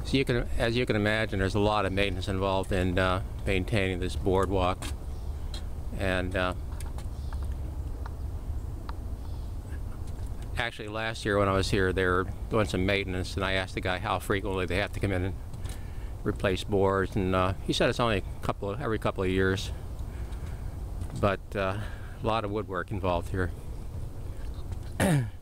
So as you can imagine, there's a lot of maintenance involved in maintaining this boardwalk. And actually last year when I was here, they were doing some maintenance, and I asked the guy how frequently they have to come in and replace boards, and he said it's only every couple of years. But a lot of woodwork involved here.